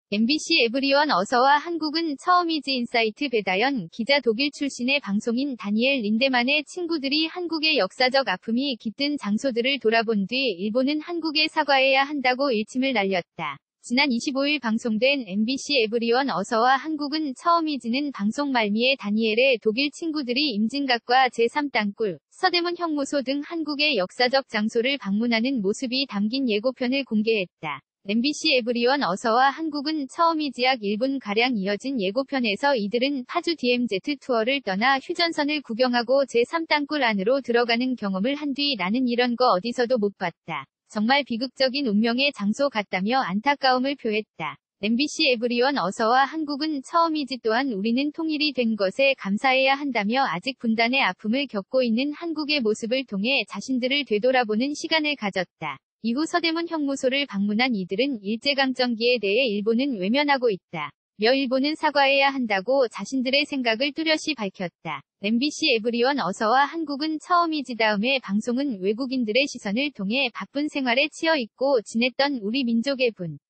MBC 에브리원 어서와 한국은 처음이지. 인사이트 배다연 기자. 독일 출신의 방송인 다니엘 린데만의 친구들이 한국의 역사적 아픔이 깃든 장소들을 돌아본 뒤 일본은 한국에 사과해야 한다고 일침을 날렸다. 지난 25일 방송된 MBC 에브리원 어서와 한국은 처음이지는 방송 말미에 다니엘의 독일 친구들이 임진각과 제3땅굴, 서대문 형무소 등 한국의 역사적 장소를 방문하는 모습이 담긴 예고편을 공개했다. MBC 에브리원 어서와 한국은 처음이지. 약 1분가량 이어진 예고편에서 이들은 파주 DMZ 투어를 떠나 휴전선을 구경하고 제3땅굴 안으로 들어가는 경험을 한 뒤 나는 이런 거 어디서도 못 봤다. 정말 비극적인 운명의 장소 같다며 안타까움을 표했다. MBC 에브리원 어서와 한국은 처음이지. 또한 우리는 통일이 된 것에 감사해야 한다며 아직 분단의 아픔을 겪고 있는 한국의 모습을 통해 자신들을 되돌아보는 시간을 가졌다. 이후 서대문 형무소를 방문한 이들은 일제강점기에 대해 일본은 외면하고 있다. 며 일본은 사과해야 한다고 자신들의 생각을 뚜렷이 밝혔다. MBC 에브리원 어서와 한국은 처음이지. 다음에 방송은 외국인들의 시선을 통해 바쁜 생활에 치여 있고 지냈던 우리 민족의 분,